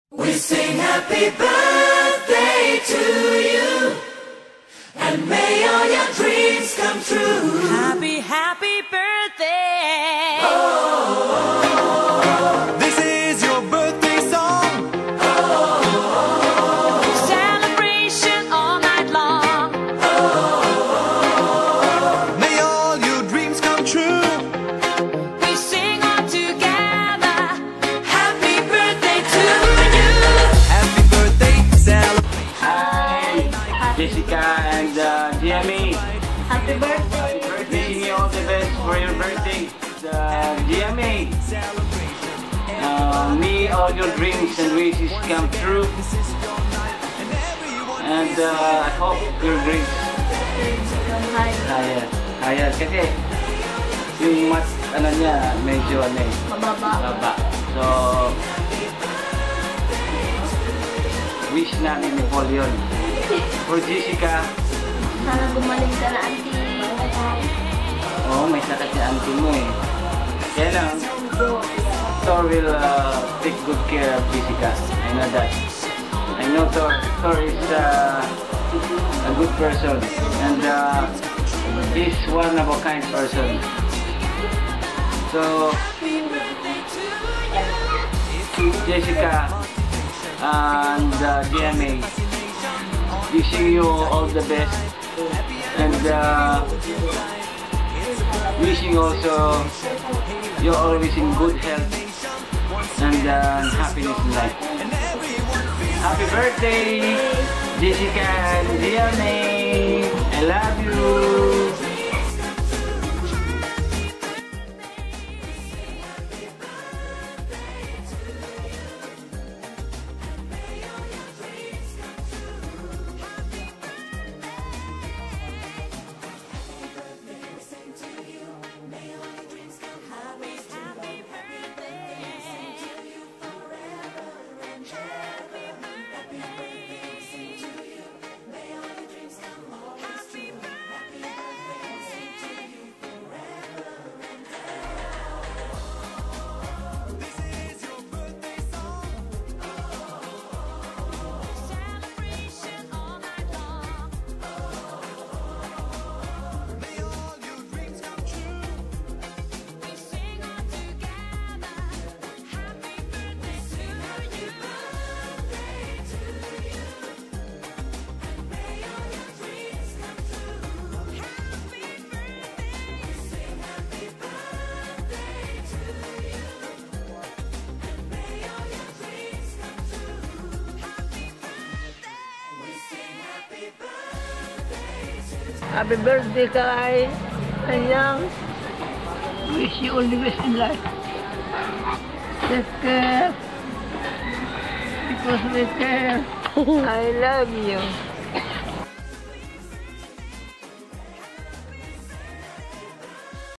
We sing happy birthday to you, and may all your dreams come true. Happy, happy birthday. This is your birthday song. Celebration all night long. May all your dreams come true. We sing all together. Happy birthday to you. Happy birthday, Hi, Jessica and GMA. Happy birthday. Wishing you all the best for your birthday. GMA. May all your dreams and wishes come true. And I hope your dreams higher. Kasi yung mat, medyo Mababa. So, wish namin ni Paul yun. For Jessica, Sana gumaling ka na, auntie. may sakit si auntie mo eh. Kaya lang, Thor will take good care of Jessica. I know that. I know Thor is a good person. And he's one of a kind person. So, Jessica and GMA, wishing you all the best. And wishing also you're always in good health and happiness in life. Happy birthday, Jessica and GMA. I love you. Happy birthday, Kai. Anyang. Wish you all the best in life. Take care. Because we care. I love you.